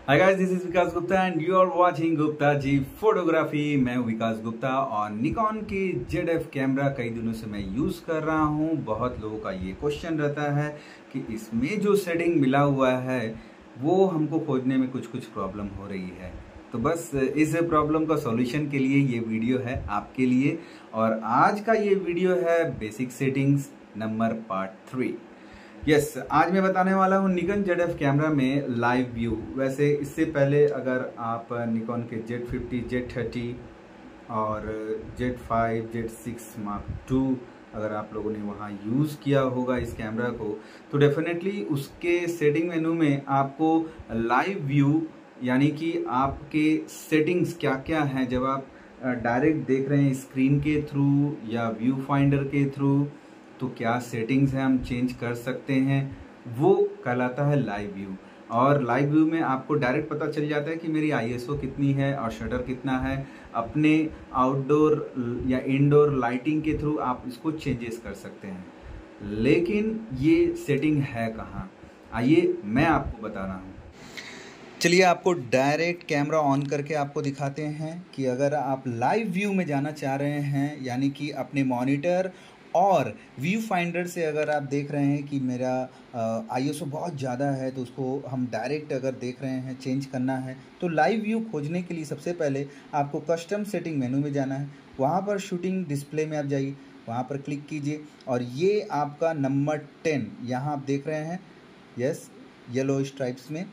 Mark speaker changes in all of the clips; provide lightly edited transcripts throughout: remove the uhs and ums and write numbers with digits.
Speaker 1: Hi guys, this is Vikas Gupta and you are watching Gupta ji photography. मैं हूं विकास गुप्ता और निकॉन की ZF कैमरा कई दिनों से मैं यूज़ कर रहा हूं। बहुत लोगों का ये क्वेश्चन रहता है कि इसमें जो सेटिंग मिला हुआ है वो हमको खोजने में कुछ प्रॉब्लम हो रही है। तो बस इस प्रॉब्लम का सॉल्यूशन के लिए ये वीडियो है आपके लिए। और आज का ये वीडियो है basic settings number part 3। Yes, आज मैं बताने वाला हूँ निकॉन ZF कैमरा में लाइव व्यू। वैसे इससे पहले अगर आप निकॉन के Z50, Z30 और Z5, Z6 Mark II अगर आप लोगों ने वहाँ यूज़ किया होगा इस कैमरा को, तो डेफिनेटली उसके सेटिंग मेनू में आपको लाइव व्यू यानी कि आपके सेटिंग्स क्या क्या हैं जब आप डायरेक्ट देख रहे हैं स्क्रीन के थ्रू या व्यू फाइंडर के थ्रू, तो क्या सेटिंग्स हैं हम चेंज कर सकते हैं, वो कहलाता है लाइव व्यू। और लाइव व्यू में आपको डायरेक्ट पता चल जाता है कि मेरी ISO कितनी है और शटर कितना है। अपने आउटडोर या इंडोर लाइटिंग के थ्रू आप इसको चेंजेस कर सकते हैं। लेकिन ये सेटिंग है कहाँ, आइए मैं आपको बता रहा हूँ। चलिए आपको डायरेक्ट कैमरा ऑन करके आपको दिखाते हैं कि अगर आप लाइव व्यू में जाना चाह रहे हैं, यानी कि अपने मॉनिटर और व्यू फाइंडर से अगर आप देख रहे हैं कि मेरा ISO बहुत ज़्यादा है, तो उसको हम डायरेक्ट अगर देख रहे हैं चेंज करना है, तो लाइव व्यू खोजने के लिए सबसे पहले आपको कस्टम सेटिंग मेनू में जाना है। वहाँ पर शूटिंग डिस्प्ले में आप जाइए, वहाँ पर क्लिक कीजिए और ये आपका नंबर 10 यहाँ आप देख रहे हैं। यस, येलो स्ट्राइप्स में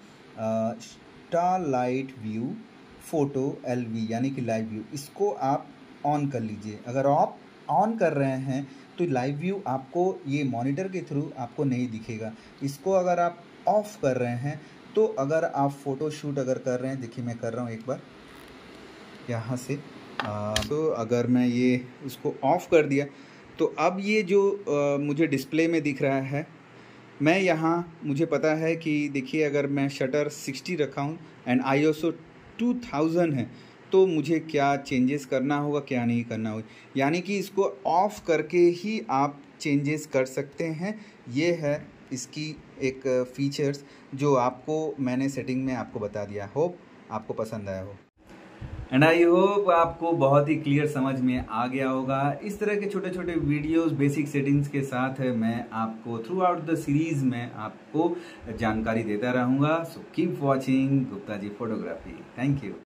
Speaker 1: star light view photo LV यानी कि लाइव व्यू, इसको आप ऑन कर लीजिए। अगर आप ऑन कर रहे हैं तो लाइव व्यू आपको ये मॉनिटर के थ्रू आपको नहीं दिखेगा। इसको अगर आप ऑफ कर रहे हैं, तो अगर आप फ़ोटो शूट अगर कर रहे हैं, देखिए मैं कर रहा हूँ एक बार यहाँ से, तो अगर मैं ये इसको ऑफ कर दिया तो अब ये जो मुझे डिस्प्ले में दिख रहा है, मैं यहाँ मुझे पता है कि देखिए अगर मैं शटर 60 रखा हूँ एंड ISO 2000 है, तो मुझे क्या चेंजेस करना होगा क्या नहीं करना होगा, यानी कि इसको ऑफ करके ही आप चेंजेस कर सकते हैं। ये है इसकी एक फीचर्स जो आपको मैंने सेटिंग में आपको बता दिया। होप आपको पसंद आया हो एंड आई होप आपको बहुत ही क्लियर समझ में आ गया होगा। इस तरह के छोटे छोटे वीडियोस बेसिक सेटिंग्स के साथ मैं आपको थ्रू आउट द सीरीज में आपको जानकारी देता रहूँगा। So keep watching Gupta ji photography. Thank you.